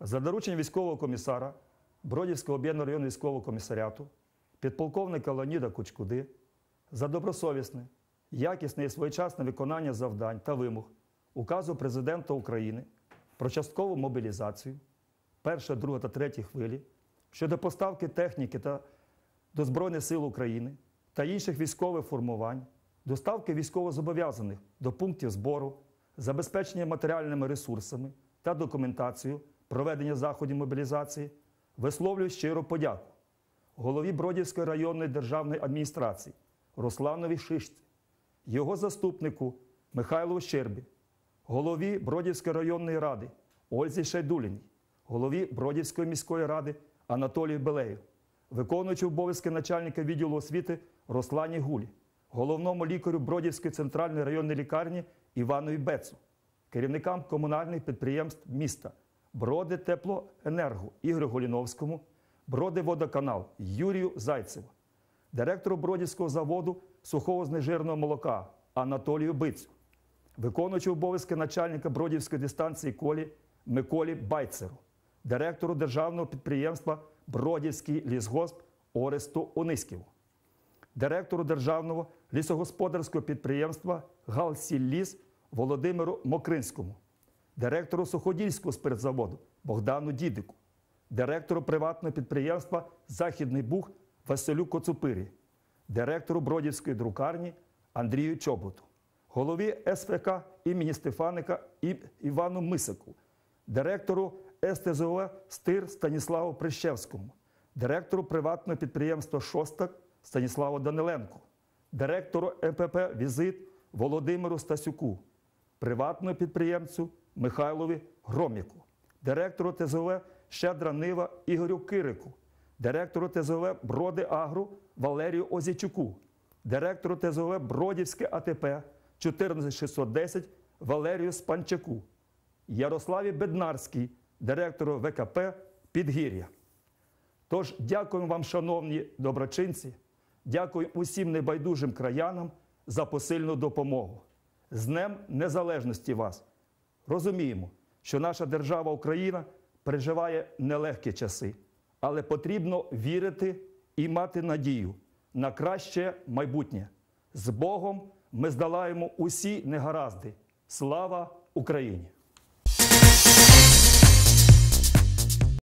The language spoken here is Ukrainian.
За дорученням військового комісара Бродівського об'єднаного районного військового комісаріату, підполковника Леоніда Кучкуди, за добросовісне, якісне і своєчасне виконання завдань та вимог Указу Президента України про часткову мобілізацію першої, другої та третьої хвилі щодо поставки техніки до Збройних сил України та інших військових формувань, доставки військовозобов'язаних до пунктів збору, забезпечення матеріальними ресурсами та документацією проведення заходів мобілізації, висловлюю щиру подяку голові Бродівської районної державної адміністрації Русланові Шишці, його заступнику Михайлу Щербі, голові Бродівської районної ради Ользі Шайдуліній, голові Бродівської міської ради Анатолію Белею, виконуючи обов'язки начальника відділу освіти Руслані Гулі, головному лікарю Бродівської центральної районної лікарні Іванові Бецу, керівникам комунальних підприємств міста Броди Теплоенерго Ігорю Голіновському, Броди Водоканал Юрію Зайцеву, директору Бродівського заводу сухого знежирного молока Анатолію Бицю, виконуючи обов'язки начальника Бродівської дистанції колії Миколі Байцеру, директору державного підприємства Бродівський лісгосп Оресту Ониськіву, директору державного лісогосподарського підприємства Галсілліс Володимиру Мокринському, директору Суходільського спиртзаводу Богдану Дідику, директору приватного підприємства Західний Буг Василю Коцупирі, директору Бродівської друкарні Андрію Чоботу, голові СФК імені Стефаника Івану Мисику, директору СТЗО «Стир» Станіславу Прищевському, директору приватного підприємства «Шостак» Станіславу Даниленку, директору МПП «Візит» Володимиру Стасюку, приватному підприємцю Михайлові Громіку, директору ТЗО «Щедра Нива» Ігорю Кирику, директору ТЗО «Броди Агру» Валерію Озічуку, директору ТЗО «Бродівське АТП» 14610 Валерію Спанчаку, Ярославі Беднарській, директору ВКП «Підгір'я». Тож дякуємо вам, шановні доброчинці, дякую усім небайдужим краянам за посильну допомогу. З Днем Незалежності вас! Розуміємо, що наша держава Україна переживає нелегкі часи, але потрібно вірити і мати надію на краще майбутнє. З Богом ми здолаємо усі негаразди. Слава Україні!